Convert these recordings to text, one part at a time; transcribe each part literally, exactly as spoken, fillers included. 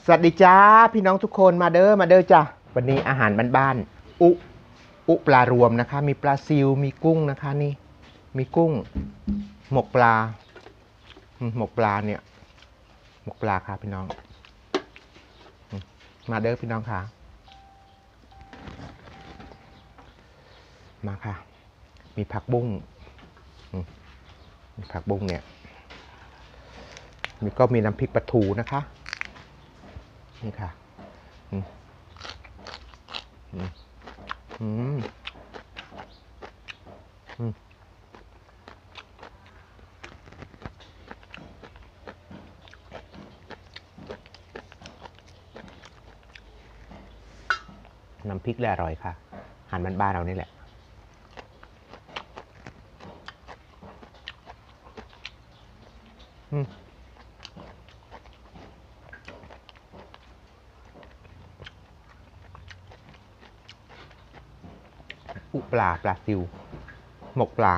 สวัสดีจ้าพี่น้องทุกคนมาเด้อมาเด้อจ้าวันนี้อาหารบ้านๆอุอุปลารวมนะคะมีปลาซิวมีกุ้งนะคะนี่มีกุ้งหมกปลาหมกปลาเนี่ยหมกปลาค่ะพี่น้องมาเด้อพี่น้องค่ะมาค่ะมีผักบุ้งมีผักบุ้งเนี่ยมีก็มีน้ำพริกปลาทูนะคะนี่ค่ะอืมอืมอืมอืมน้ำพริกแหละอร่อยค่ะอาหารบ้านๆเรานี่แหละอืมอุปลาปลาซิวหมกปลา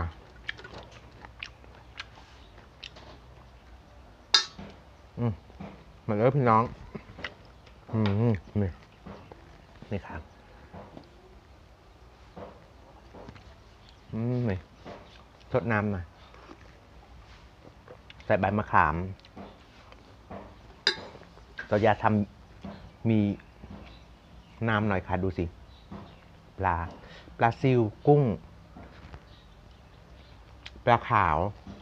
อืมมาเลยพี่น้องอืมนี่นี่ครับอืมนี่ทดน้ำหน่อยใส่ใบมะขามเราอยากทำมีน้ำหน่อยค่ะดูสิปลาปลาซิวกุ้งปลาขาว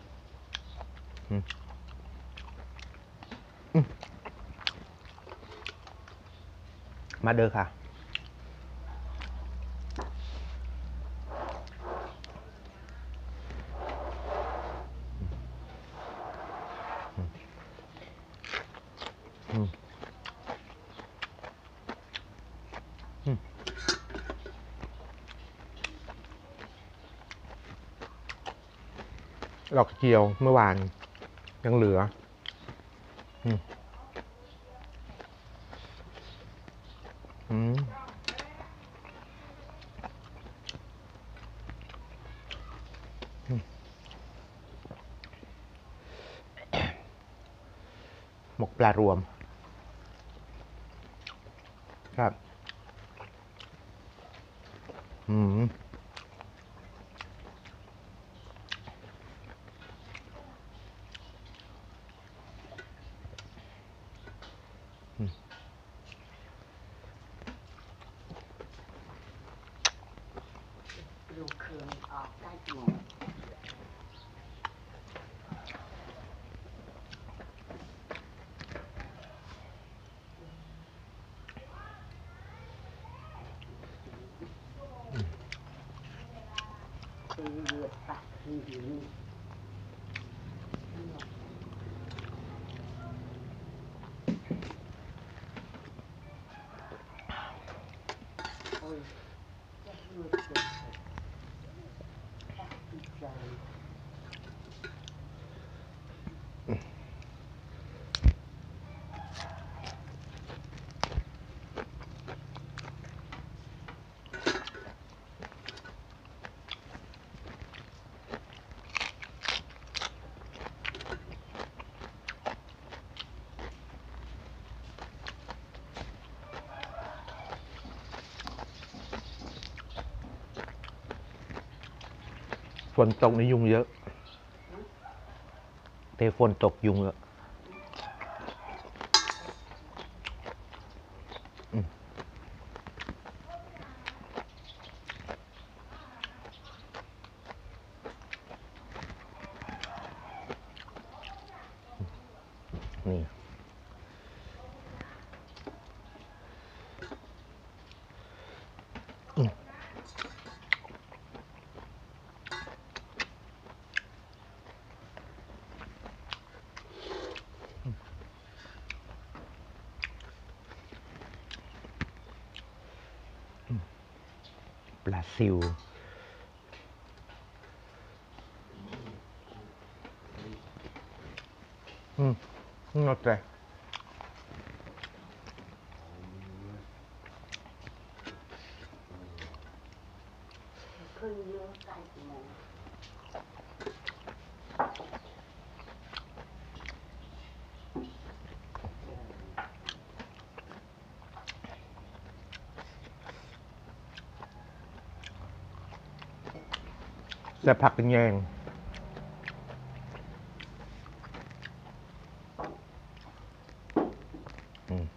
มาเด้อค่ะดอกเจียวเมื่อวานยังเหลืออืมอืมหมกปลารวมครับอืมดูเครื่องออกได้จริงคือเลือดปะคือหิวโอ้ยจะเลือดเจ็บติดใจฝนตกนี่ยุงเยอะเตฝนตกยุงเยอะนี่ปลาซิวอืมนอดใจขึ้นเยอะใส่หมูใส่ผักกระแยงอืม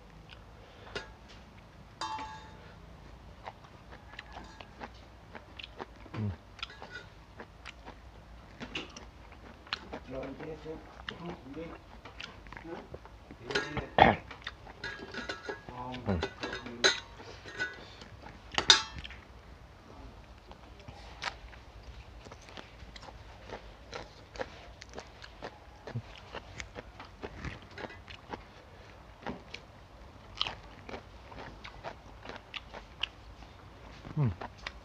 อืม Rồi thế thế không đi hả? Đi. Không. อืม อืม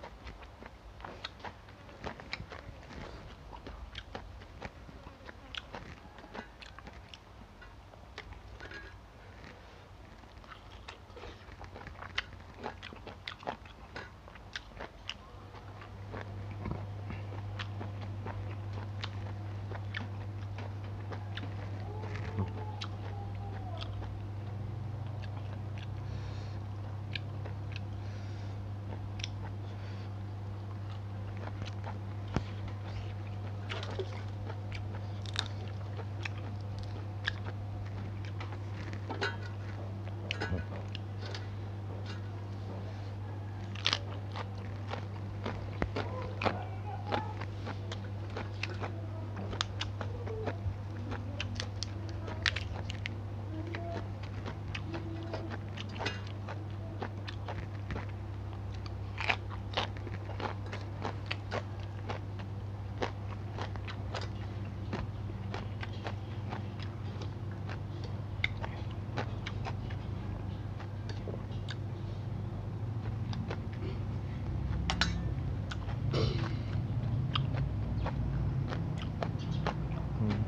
อืม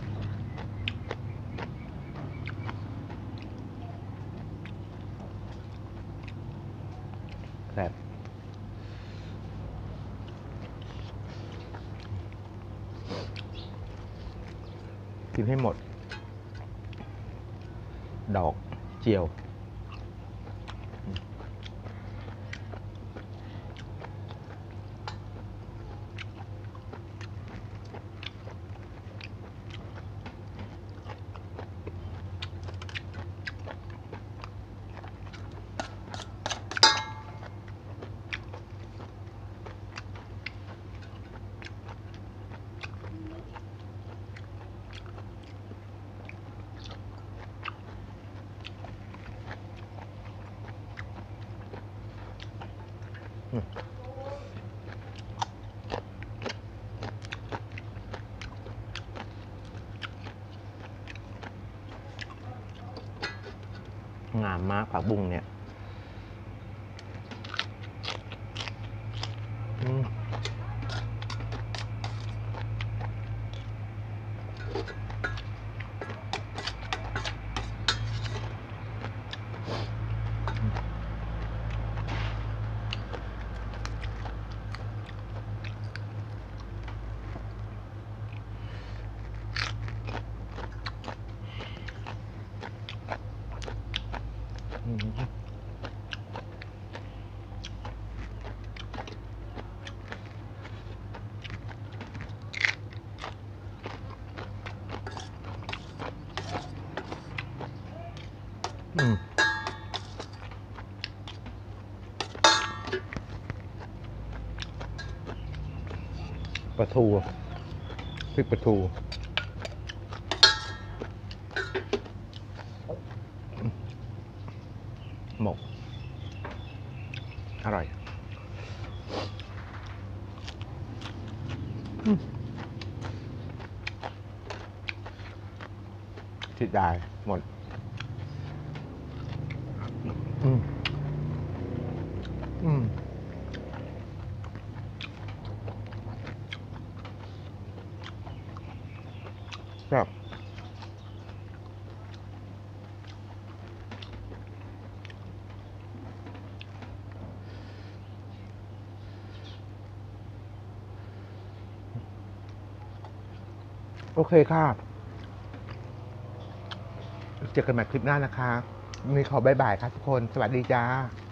แบบกินให้หมด ดอกเจียว อืม งามมากผักบุ้งเนี่ย อืม อืม อืม ปลาทูพริกปลาทู หมก อร่อย อืมที่ได้หมด อืม อืม ครับ โอเคครับ เจอกันใหม่คลิปหน้านะคะมีขอบายบายครับทุกคน สวัสดีจ้า